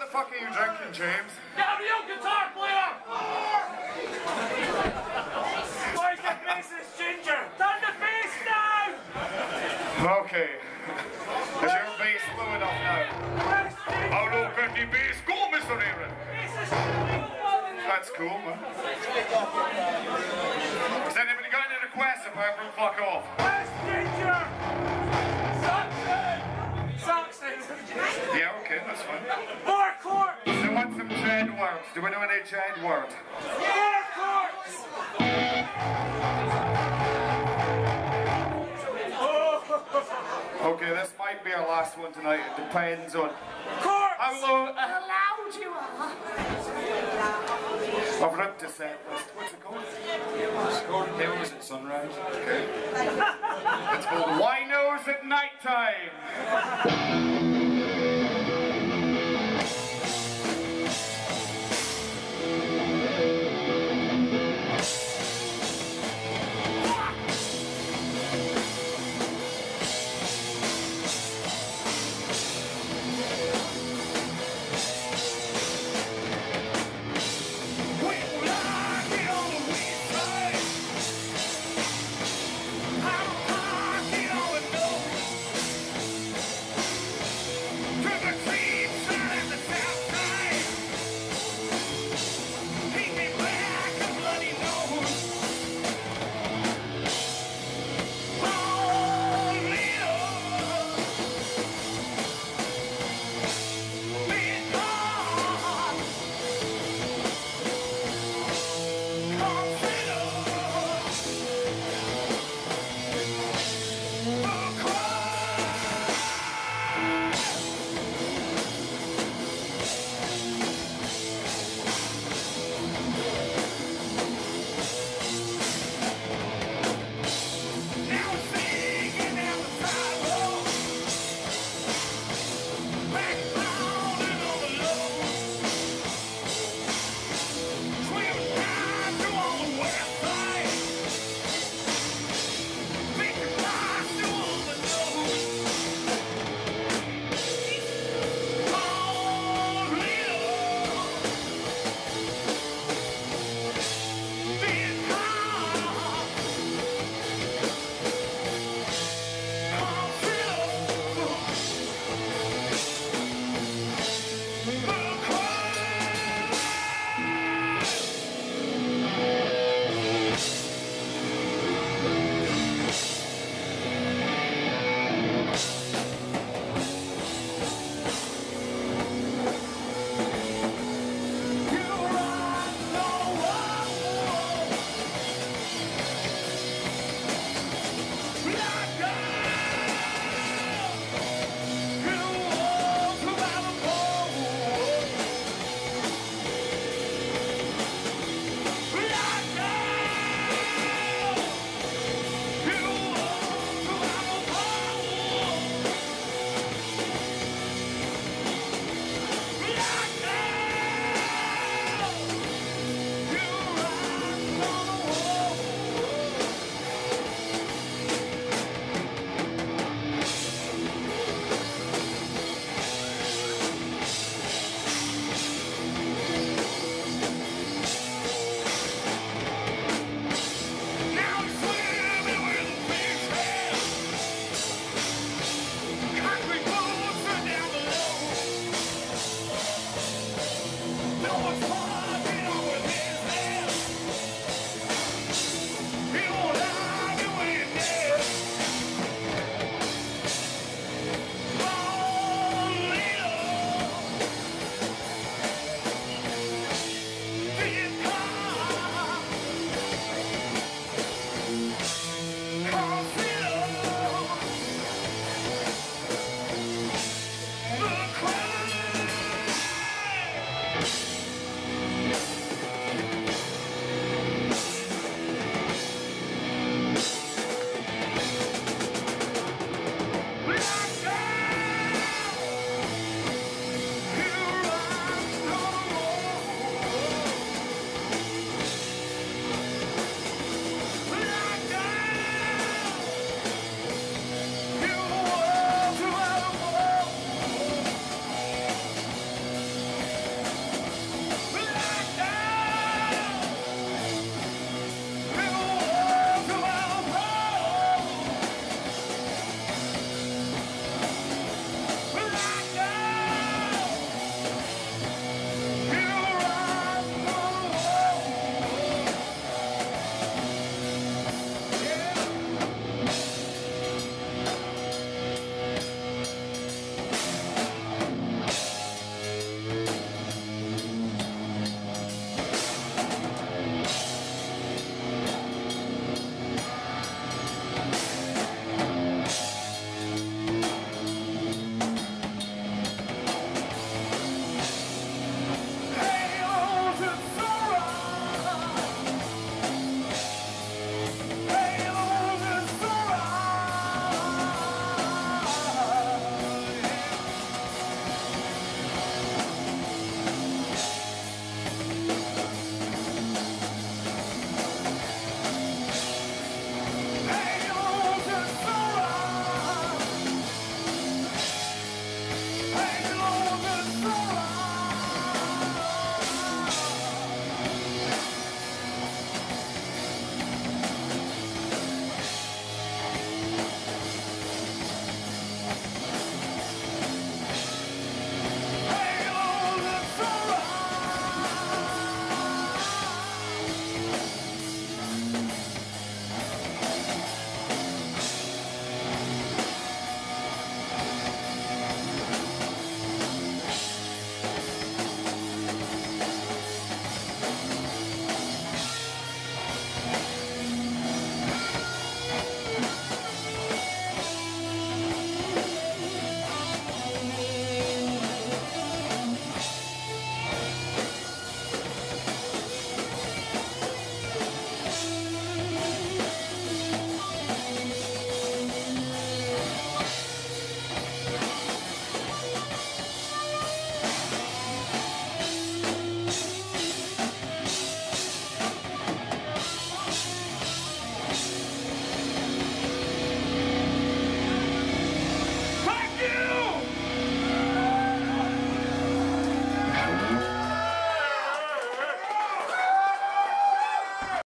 fuck are you drinking, James? Down the old guitar player! Where's the bassist, Ginger? Turn the bass down! Okay. Is your bass low enough now? Where's Ginger? How low can the bass go, Mr. Aaron? Bassist! That's cool, man. Has anybody got any requests apart from fuck off? Where's Ginger? Saxon! Yeah, okay, that's fine. More chords! They want some dread words. Do we know any dread words? More chords! Okay, this might be our last one tonight. It depends on Chords! how loud you are. I've ripped a set list. What's it called? It's called Hills at Sunrise. Okay. It's called Winos at Nighttime. No one's